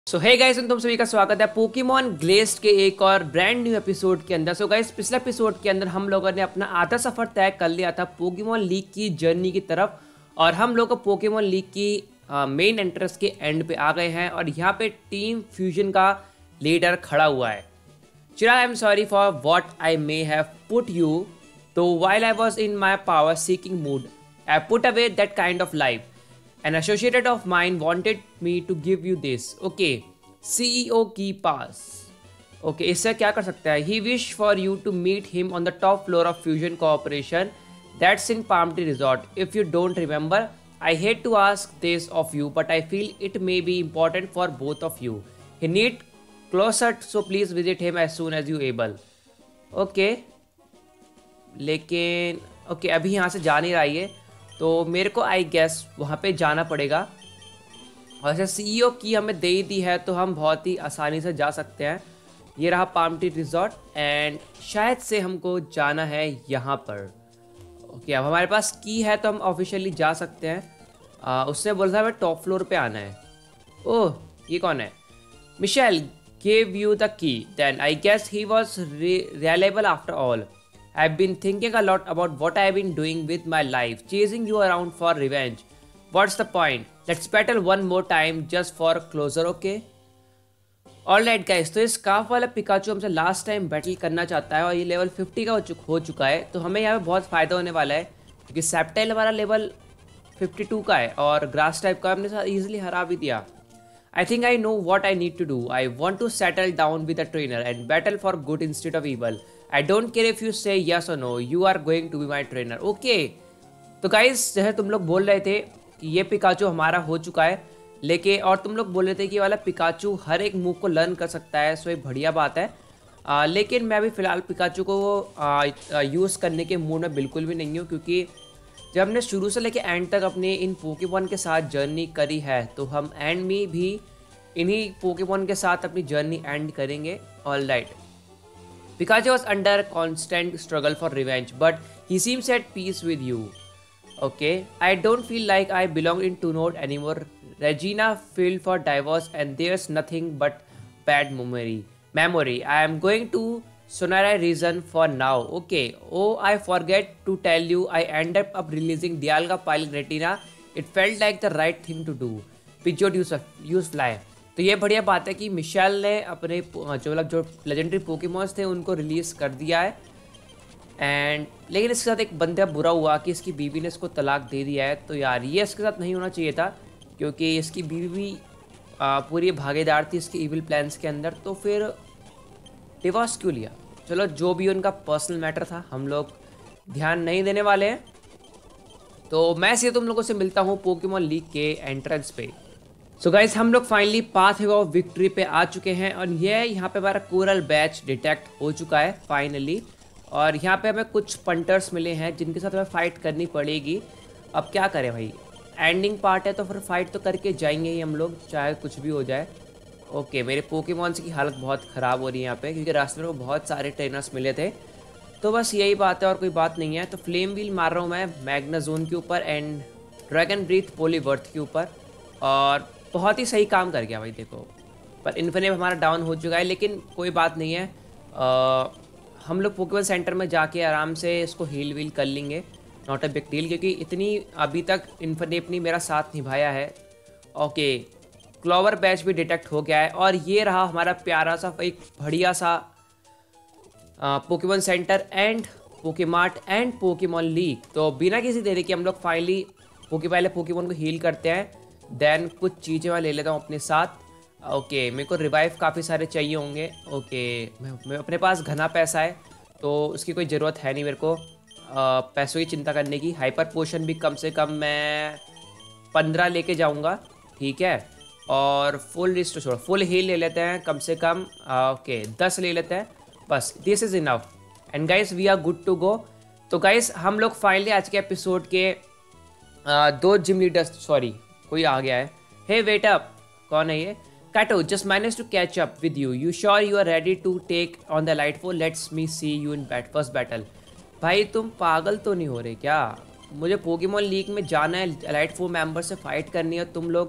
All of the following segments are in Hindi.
सो हे गाइस, तुम सभी का स्वागत है पोकेमॉन ग्लेस्ट के एक और ब्रांड न्यू एपिसोड के अंदर। सो गाइस, पिछले एपिसोड के अंदर हम लोगों ने अपना आधा सफर तय कर लिया था पोकेमॉन लीग की जर्नी की तरफ, और हम लोग पोकेमॉन लीग की मेन एंट्रेंस के एंड पे आ गए हैं। और यहाँ पे टीम फ्यूजन का लीडर खड़ा हुआ है। Chirag, I am sorry for what I may have put you, तो while I was in my power seeking mood I put away that kind of life. An associate of mine wanted me to give you this. Okay, CEO key pass. Okay, इससे क्या कर सकता है? He wished for you to meet him on the top floor of Fusion Corporation. That's in Palm Tree Resort. If you don't remember, I hate to ask this of you, but I feel it may be important for both of you. He need closer, so please visit him as soon as you able. Okay, लेकिन okay, अभी यहाँ से जा नहीं रहा है, तो मेरे को आई गेस वहाँ पे जाना पड़ेगा। और ऐसे सीईओ की हमें दे ही दी है, तो हम बहुत ही आसानी से जा सकते हैं। ये रहा पाम ट्री रिजॉर्ट, एंड शायद से हमको जाना है यहाँ पर। ओके, अब हमारे पास की है तो हम ऑफिशियली जा सकते हैं। उसने बोला था हमें टॉप फ्लोर पे आना है। ओह, ये कौन है? Michelle gave you the key, then I guess he was reliable after all. I've been thinking a lot about what I've been doing with my life, chasing you around for revenge. What's the point? Let's battle one more time just for closer, okay? Alright guys, तो इस स्कार्फ वाला पिकाचू हमसे लास्ट टाइम बैटल करना चाहता है, और ये लेवल 50 का हो चुका है। तो हमें यहाँ पे बहुत फ़ायदा होने वाला है, क्योंकि सेप्टाइल हमारा लेवल 52 का है, और ग्रास टाइप का हमने ईजिली हरा भी दिया। I think I know what I need to do. I want to settle down with a trainer and battle for good instead of evil. I don't care if you say yes or no. You are going to be my trainer. Okay. तो गाइस, जैसे तुम लोग बोल रहे थे कि ये पिकाचू हमारा हो चुका है, लेकिन और तुम लोग बोल रहे थे कि ये वाला पिकाचू हर एक मूव को लर्न कर सकता है, सो ये बढ़िया बात है। लेकिन मैं अभी फ़िलहाल पिकाचू को यूज़ करने के मूड में बिल्कुल भी नहीं हूँ, क्योंकि जब हमने शुरू से लेके एंड तक अपने इन पोकेमॉन के साथ जर्नी करी है, तो हम एंड में भी इन्हीं पोकेमॉन के साथ अपनी जर्नी एंड करेंगे। Alright, Pikachu was under constant struggle for revenge, but he seems at peace with you. Okay, I don't feel like I belong in Tunod anymore. Regina filled for divorce and there's nothing but bad memory. I am going to Sonara region for now. Okay. Oh, I forget to tell you, I ended up releasing Dialga Pilot Retina. It felt like the right thing to do. Pidgeot use fly. तो ये बढ़िया बात है कि मिशेल ने अपने जो लेजेंडरी पोकेमॉन्स थे उनको रिलीज़ कर दिया है। एंड लेकिन इसके साथ एक बंदा बुरा हुआ कि इसकी बीवी ने इसको तलाक दे दिया है। तो यार, ये इसके साथ नहीं होना चाहिए था, क्योंकि इसकी बीवी भी पूरी भागीदार थी इसके इविल प्लान्स के अंदर। तो फिर डिवोर्स क्यों लिया? चलो, जो भी उनका पर्सनल मैटर था, हम लोग ध्यान नहीं देने वाले हैं। तो मैं सीधे तुम लोगों से मिलता हूँ पोकेमॉन लीग के एंट्रेंस पे। सो गाइस, हम लोग फाइनली पाथ ऑफ विक्ट्री पे आ चुके हैं, और ये यहाँ पे हमारा कोरल बैच डिटेक्ट हो चुका है फाइनली। और यहाँ पे हमें कुछ पंटर्स मिले हैं जिनके साथ हमें फाइट करनी पड़ेगी। अब क्या करें भाई, एंडिंग पार्ट है तो फिर फाइट तो करके जाएंगे ही हम लोग, चाहे कुछ भी हो जाए। ओके, मेरे पोकेमॉन्स की हालत बहुत ख़राब हो रही है यहाँ पे, क्योंकि रास्ते में बहुत सारे ट्रेनर्स मिले थे। तो बस यही बात है और कोई बात नहीं है। तो फ्लेम व्हील मार रहा हूँ मैं मैग्नाजोन के ऊपर एंड ड्रैगन ब्रीथ पोलीवर्थ के ऊपर, और बहुत ही सही काम कर गया भाई। देखो, पर इन्फिनिम हमारा डाउन हो चुका है, लेकिन कोई बात नहीं है। हम लोग पोकेमॉन सेंटर में जाके आराम से इसको हील व्हील कर लेंगे, नॉट अ बिग डील, क्योंकि इतनी अभी तक इन्फिनिम ने मेरा साथ निभाया है। ओके, क्लोवर बैच भी डिटेक्ट हो गया है, और ये रहा हमारा प्यारा सा एक बढ़िया सा Pokemon center and Pokemart and Pokemon league. तो बिना किसी देरी के हम लोग फाइनली पहले पोकेमॉन को हील करते हैं, देन कुछ चीज़ें मैं ले लेता हूँ अपने साथ। ओके, मेरे को रिवाइव काफ़ी सारे चाहिए होंगे। ओके, मैं अपने पास घना पैसा है, तो उसकी कोई ज़रूरत है नहीं मेरे को पैसों की चिंता करने की। हाइपर पोशन भी कम से कम मैं 15 लेके जाऊँगा, ठीक है। और फुल रिस्टोर छोड़ो, फुल हील ले लेते हैं कम से कम। ओके, 10 ले लेते हैं बस, this is enough and guys we are good to go. तो गाइस, हम लोग फाइनली आज के एपिसोड के 2 जिम लीडर्स, सॉरी कोई आ गया है। हे वेट अप, कौन है ये? काटो, just manage to catch up with you. You sure you are ready to take on the elite four? Let's me see you in first battle. भाई, तुम पागल तो नहीं हो रहे क्या? मुझे पोकेमॉन लीग में जाना है, लाइट फोर मेंबर से फाइट करनी है, तुम लोग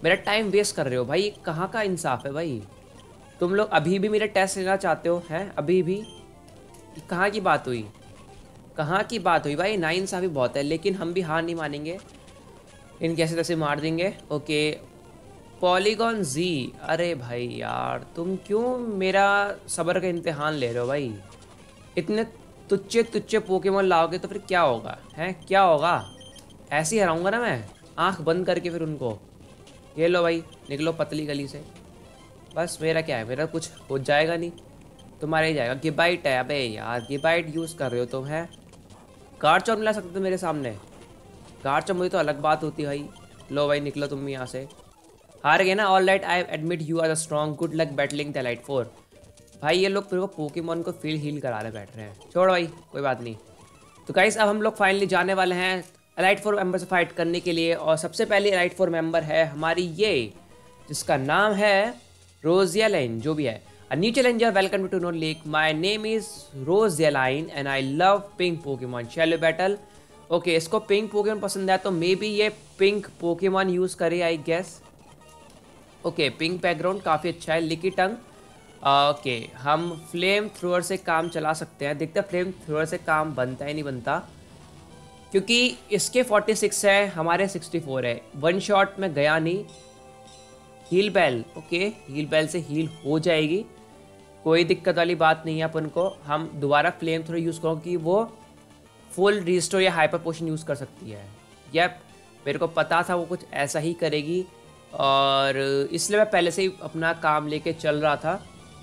मेरा टाइम वेस्ट कर रहे हो भाई, कहाँ का इंसाफ है भाई। तुम लोग अभी भी मेरा टेस्ट लेना चाहते हो हैं, अभी भी। कहाँ की बात हुई, कहाँ की बात हुई भाई, नाइंसाफ़ी बहुत है। लेकिन हम भी हार नहीं मानेंगे, इन कैसे तैसे मार देंगे। ओके पॉलीगॉन जी, अरे भाई यार तुम क्यों मेरा सब्र का इम्तिहान ले रहे हो भाई। इतने तुच्चे तुच्चे पोकेमोन लाओगे तो फिर क्या होगा, हैं क्या होगा। ऐसे ही हराऊंगा ना मैं, आंख बंद करके फिर उनको। ये लो भाई, निकलो पतली गली से। बस मेरा क्या है, मेरा कुछ हो जाएगा नहीं, तुम्हारा ही जाएगा। गिबाइट है, अबे यार गिबाइट यूज़ कर रहे हो तुम, है। गार्चॉन मिला सकते हो मेरे सामने, गार्चॉन मुझे तो अलग बात होती भाई। लो भाई निकलो तुम यहाँ से, हार गए ना। All right I admit you are the strong, good luck battling the elite 4। भाई ये लोग पूरे पोकेमॉन को फील हील कराने बैठ रहे हैं, छोड़ भाई कोई बात नहीं। तो गाइस अब हम लोग फाइनली जाने वाले हैं एलाइट 4 मेंबर से फाइट करने के लिए। और सबसे पहले एलाइट 4 मेंबर है हमारी ये, जिसका नाम है रोजियालाइन, जो भी है। A new challenger, welcome to Tunnel Lake. My name is Rosaline and I love pink Pokemon. Shall we battle? Okay, इसको पिंक पोकेमॉन पसंद है तो मे बी ये पिंक पोकेमॉन यूज़ करे I guess. Okay pink background काफ़ी अच्छा है। लिकी टंग, ओके हम फ्लेम थ्रोअर से काम चला सकते हैं। देखते हैं फ्लेम थ्रोअर से काम बनता है नहीं बनता, क्योंकि इसके 46 है, हमारे 64 है। वन शॉट में गया नहीं। Heal bell, okay heal bell से हील हो जाएगी, कोई दिक्कत वाली बात नहीं है अपन को। हम दोबारा फ्लेम थ्रो यूज़ करो कि वो फुल रिस्टोर या हाइपर पोशन यूज़ कर सकती है। यप मेरे को पता था वो कुछ ऐसा ही करेगी, और इसलिए मैं पहले से ही अपना काम लेके चल रहा था।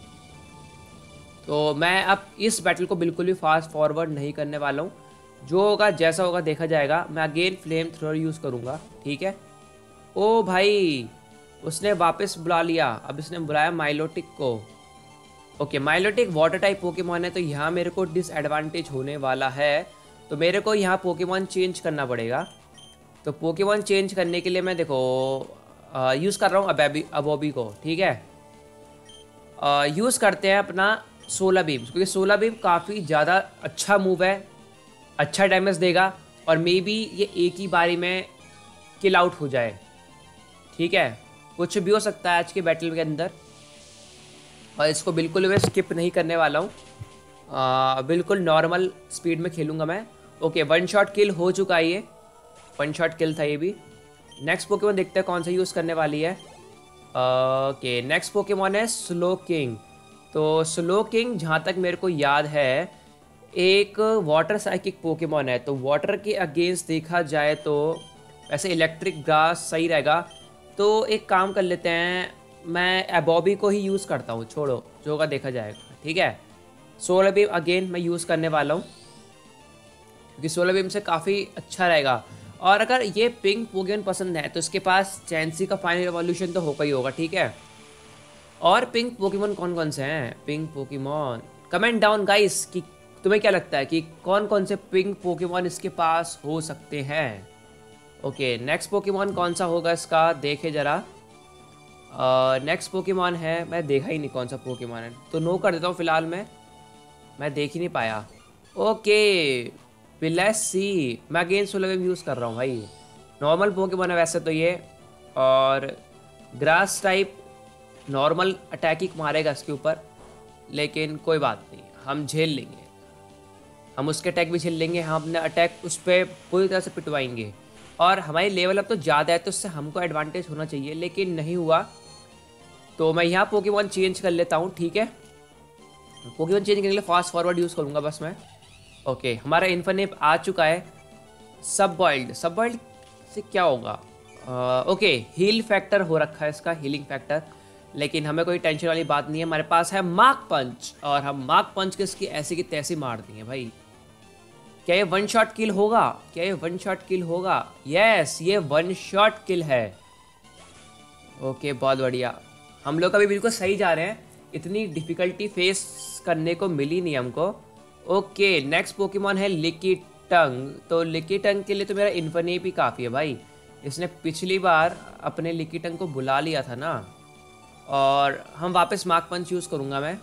तो मैं अब इस बैटल को बिल्कुल भी फास्ट फॉरवर्ड नहीं करने वाला हूँ, जो होगा जैसा होगा देखा जाएगा। मैं अगेन फ्लेम थ्रोअर यूज़ करूँगा, ठीक है। ओ भाई उसने वापस बुला लिया, अब इसने बुलाया माइलोटिक को। Okay Milotic water type Pokemon है, तो यहाँ मेरे को डिसएडवांटेज होने वाला है। तो मेरे को यहाँ पोकेमॉन चेंज करना पड़ेगा। तो पोकेमॉन चेंज करने के लिए मैं देखो यूज़ कर रहा हूँ अबोबी को, ठीक है। यूज़ करते हैं अपना सोलर बीम, क्योंकि सोलर बीम काफ़ी ज़्यादा अच्छा मूव है, अच्छा डैमेज देगा, और मे बी ये एक ही बारी में किल आउट हो जाए, ठीक है। कुछ भी हो सकता है आज के बैटल के अंदर, और इसको बिल्कुल मैं स्किप नहीं करने वाला हूँ। बिल्कुल नॉर्मल स्पीड में खेलूँगा मैं। ओके वन शॉट किल हो चुका है, ये वन शॉट किल था ये भी। नेक्स्ट पोकेमॉन देखते हैं कौन सा यूज़ करने वाली है। ओके नेक्स्ट पोकेमॉन है स्लो किंग। तो स्लो किंग जहाँ तक मेरे को याद है एक वाटर साइकिक पोकेमॉन है, तो वाटर के अगेंस्ट देखा जाए तो वैसे इलेक्ट्रिक ग्रास सही रहेगा। तो एक काम कर लेते हैं, मैं एबॉबी को ही यूज़ करता हूँ, छोड़ो जो होगा देखा जाएगा, ठीक है। सोलर बीम अगेन मैं यूज़ करने वाला हूँ, क्योंकि सोलर बीम से काफ़ी अच्छा रहेगा। और अगर ये पिंक पोकेमॉन पसंद है तो इसके पास चैंसी का फाइनल एवोल्यूशन तो होगा ही होगा, ठीक है। और पिंक पोकेमॉन कौन कौन से हैं pink Pokemon, comment down guys कि तुम्हें क्या लगता है कि कौन कौन से पिंक पोकेमॉन इसके पास हो सकते हैं। ओके नेक्स्ट पोकेमॉन कौन सा होगा इसका, देखे ज़रा। नेक्स्ट पोकेमॉन है, मैं देखा ही नहीं कौन सा पोकेमॉन है, तो नो कर देता हूँ फिलहाल। मैं देख ही नहीं पाया। ओके सी, मैं अगेन सोलर बीम यूज़ कर रहा हूँ भाई। नॉर्मल पोकेमॉन है वैसे तो ये, और ग्रास टाइप नॉर्मल अटैक ही मारेगा इसके ऊपर, लेकिन कोई बात नहीं हम झेल लेंगे, हम उसके अटैक भी झेल लेंगे, हम अपने अटैक उस पर पूरी तरह से पिटवाएंगे। और हमारी लेवल अब तो ज़्यादा है तो उससे हमको एडवांटेज होना चाहिए, लेकिन नहीं हुआ। तो मैं यहाँ पोकेमॉन चेंज कर लेता हूँ, ठीक है। पोकेमॉन चेंज करने के लिए फास्ट फॉरवर्ड यूज़ करूँगा बस मैं। ओके हमारा इन्फिनिट आ चुका है। सब बॉइल्ड से क्या होगा, ओके हील फैक्टर हो रखा है इसका, हीलिंग फैक्टर, लेकिन हमें कोई टेंशन वाली बात नहीं है। हमारे पास है मार्क पंच, और हम मार्क पंच के इसकी ऐसी की तैसी मार देंगे भाई। क्या ये वन शॉट किल होगा, क्या ये वन शॉट किल होगा? यस ये वन शॉट किल है। ओके बहुत बढ़िया, हम लोग अभी बिल्कुल सही जा रहे हैं, इतनी डिफिकल्टी फेस करने को मिली नहीं हमको। ओके नेक्स्ट पोकेमॉन है लिकी टंग। तो लिकी टंग के लिए तो मेरा इन्फिनिट भी काफ़ी है भाई, इसने पिछली बार अपने लिकी टंग को बुला लिया था ना। और हम वापस मार्क पंच यूज़ करूँगा मैं,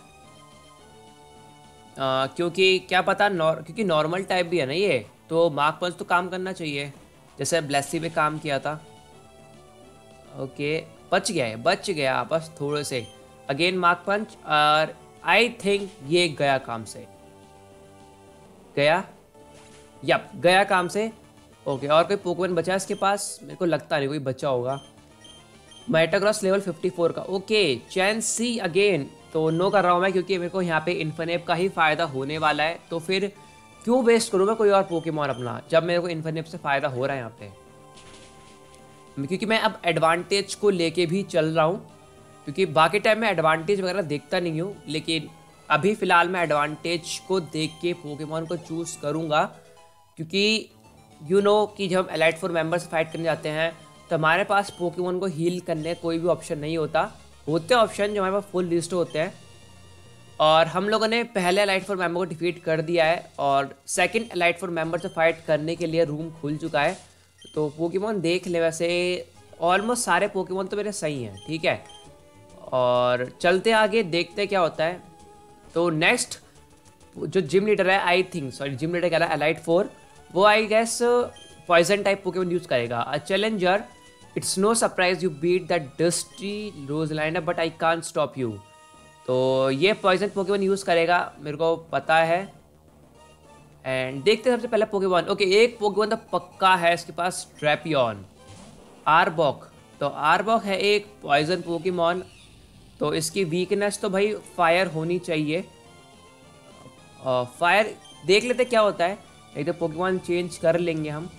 क्योंकि क्या पता क्योंकि नॉर्मल टाइप भी है ना ये, तो मार्क पंच तो काम करना चाहिए, जैसे ब्लेसी पे काम किया था। ओके बच गया बस थोड़े से। अगेन मार्क पंच और आई थिंक ये गया काम से, गया, यप गया काम से। ओके और कोई पोकेमॉन बचा है इसके पास? मेरे को लगता नहीं कोई बचा होगा। मेटाग्रॉस लेवल 54 का। ओके चैंसी अगेन, तो नो कर रहा हूँ मैं क्योंकि मेरे को यहाँ पे इन्फिनेप का ही फ़ायदा होने वाला है, तो फिर क्यों वेस्ट करूँ मैं कोई और पोकेमॉन अपना जब मेरे को इन्फिनेप से फ़ायदा हो रहा है यहाँ पे। क्योंकि मैं अब एडवांटेज को लेके भी चल रहा हूँ, क्योंकि बाकी टाइम में एडवांटेज वगैरह देखता नहीं हूँ, लेकिन अभी फ़िलहाल मैं एडवांटेज को देख के पोकेमॉन को चूज़ करूँगा। क्योंकि यू नो कि जब हम एलाइट 4 मेंबर से फाइट करने जाते हैं तो हमारे पास पोकेमॉन को हील करने कोई भी ऑप्शन नहीं होता। होते ऑप्शन जो हमारे पास फुल लिस्ट होते हैं, और हम लोगों ने पहले एलाइट 4 मेंबर को डिफीट कर दिया है और सेकंड एलाइट 4 मेंबर से फाइट करने के लिए रूम खुल चुका है। तो पोकेमॉन देख ले, वैसे ऑलमोस्ट सारे पोकेमॉन तो मेरे सही हैं, ठीक है। और चलते आगे देखते क्या होता है। तो नेक्स्ट जो जिम लीडर है, जिम लीडर कह रहा है एलाइट 4, वो I guess poison type Pokemon use करेगा। Ah challenger, it's no surprise you beat that dusty Roseland but I can't stop you. तो ये पॉइजन पोकेमॉन यूज़ करेगा, मेरे को पता है। एंड देखते हैं सबसे पहले पोकेमॉन। ओके एक पोकेमॉन तो पक्का है इसके पास, ड्रैपियन। आर्बॉक, तो आर्बॉक है एक पॉइजन पोकेमॉन, तो इसकी वीकनेस तो भाई फायर होनी चाहिए। फायर देख लेते क्या होता है, एक तो पोकेमॉन चेंज कर लेंगे हम।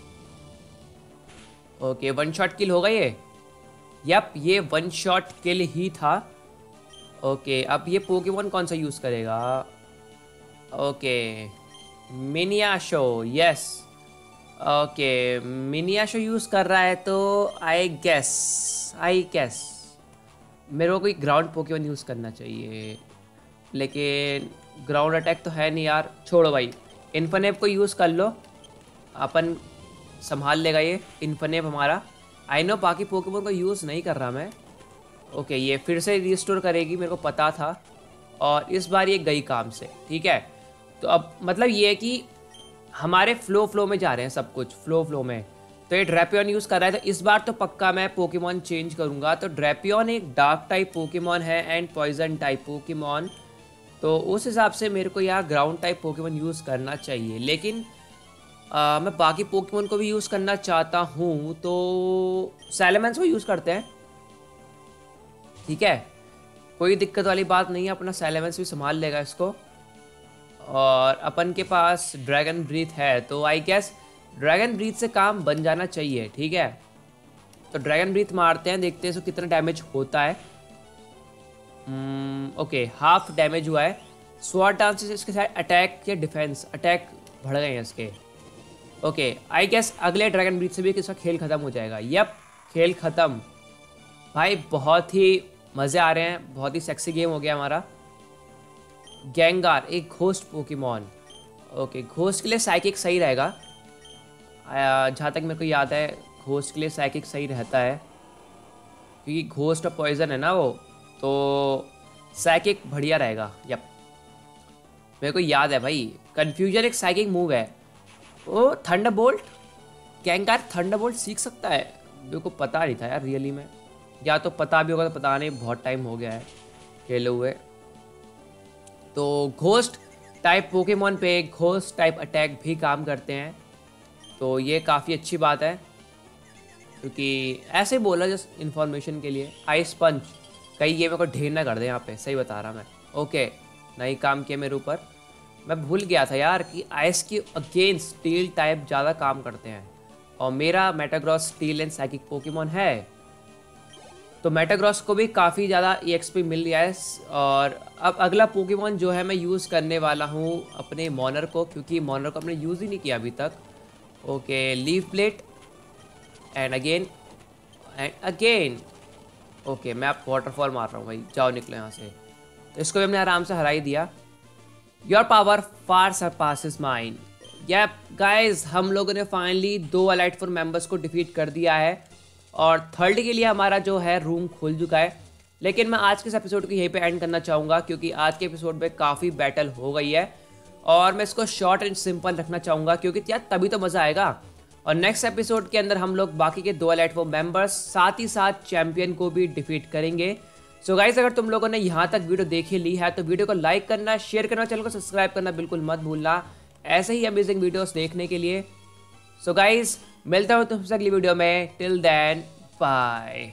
ओके 1 शॉट किल होगा ये, यप ये 1 शॉट किल ही था। ओके अब ये पोकेमॉन कौन सा यूज़ करेगा? ओके मिनियाशो, यस ओके मिनियाशो यूज़ कर रहा है, तो आई गेस मेरे को कोई ग्राउंड पोकेमॉन यूज़ करना चाहिए, लेकिन ग्राउंड अटैक तो है नहीं यार, छोड़ो भाई इन्फिनेप को यूज़ कर लो, अपन संभाल लेगा ये इन्फिनेप हमारा। आई नो बाकी पोकेमॉन को यूज़ नहीं कर रहा मैं। ओके ये फिर से रिस्टोर करेगी, मेरे को पता था, और इस बार ये गई काम से, ठीक है। तो अब मतलब ये है कि हमारे फ्लो में जा रहे हैं सब कुछ, फ्लो में। तो ये ड्रैपियन यूज़ कर रहा है, तो इस बार तो पक्का मैं पोकेमॉन चेंज करूँगा। तो ड्रैपियन एक डार्क टाइप पोकेमॉन है एंड पॉइजन टाइप पोकेमॉन, तो उस हिसाब से मेरे को यहाँ ग्राउंड टाइप पोकेमॉन यूज़ करना चाहिए। लेकिन मैं बाकी पोकेमॉन को भी यूज़ करना चाहता हूँ, तो सैलामेंस को यूज़ करते हैं, ठीक है, कोई दिक्कत वाली बात नहीं है, अपना सैलामेंस भी संभाल लेगा इसको। और अपन के पास ड्रैगन ब्रीथ है, तो आई गेस ड्रैगन ब्रीथ से काम बन जाना चाहिए, ठीक है। तो ड्रैगन ब्रीथ मारते हैं, देखते हैं इसको कितना डैमेज होता है। ओके हाफ डैमेज हुआ है। स्वॉर्ड डांस से इसके साथ अटैक या डिफेंस, अटैक बढ़ गए हैं इसके। ओके आई गेस अगले ड्रैगन ब्रीथ से भी इसका खेल ख़त्म हो जाएगा। यप खेल ख़त्म भाई, बहुत ही मज़े आ रहे हैं, बहुत ही सेक्सी गेम हो गया हमारा। गेंगार एक घोस्ट पोकेमॉन, ओके घोस्ट के लिए साइकिक सही रहेगा, जहाँ तक मेरे को याद है घोस्ट के लिए साइकिक सही रहता है, क्योंकि घोस्ट और पॉइजन है ना वो, तो साइकिक बढ़िया रहेगा। यप मेरे को याद है भाई, कन्फ्यूजन एक साइकिक मूव है। ओ थंडरबोल्ट, गेंगार थंडरबोल्ट सीख सकता है, मेरे को पता नहीं था यार रियली में, या तो पता भी होगा तो पता नहीं, बहुत टाइम हो गया है खेले हुए। तो घोस्ट टाइप पोकेमॉन पे घोस्ट टाइप अटैक भी काम करते हैं, तो ये काफ़ी अच्छी बात है, क्योंकि ऐसे बोला जस्ट इन्फॉर्मेशन के लिए। आइस पंच, कहीं ये मेरे को ढेर ना कर दे यहाँ पे, सही बता रहा मैं। ओके नहीं काम किया मेरे ऊपर, मैं भूल गया था यार कि आइस के अगेंस्ट स्टील टाइप ज़्यादा काम करते हैं, और मेरा Metagross steel and psychic Pokemon है, तो मेटाग्रॉस को भी काफ़ी ज़्यादा EXP मिल गया है। और अब अगला पोकेमॉन जो है मैं यूज़ करने वाला हूँ अपने मॉनर को, क्योंकि मॉनर को हमने यूज़ ही नहीं किया अभी तक। Okay leaf plate and again okay मैं आप वाटरफॉल मार रहा हूँ भाई, जाओ निकलो यहाँ से। तो इसको भी हमने आराम से हरा ही दिया। Your power far surpasses mine. Yup guys हम लोगों ने फाइनली 2 एलाइट 4 मेंबर्स को डिफीट कर दिया है, और थर्ड के लिए हमारा जो है रूम खुल चुका है। लेकिन मैं आज के इस एपिसोड को यहीं पे एंड करना चाहूँगा, क्योंकि आज के एपिसोड में काफ़ी बैटल हो गई है, और मैं इसको शॉर्ट एंड सिंपल रखना चाहूँगा, क्योंकि यार तभी तो मज़ा आएगा। और नेक्स्ट एपिसोड के अंदर हम लोग बाकी के 2 एलाइट फोर्स मेंबर्स साथ ही साथ चैंपियन को भी डिफीट करेंगे। सो गाइस, अगर तुम लोगों ने यहाँ तक वीडियो देख ली है तो वीडियो को लाइक करना, शेयर करना, चैनल को सब्सक्राइब करना बिल्कुल मत भूलना ऐसे ही अमेजिंग वीडियोस देखने के लिए। सो गाइस, मिलता हूँ तुमसे अगली वीडियो में। Till then bye.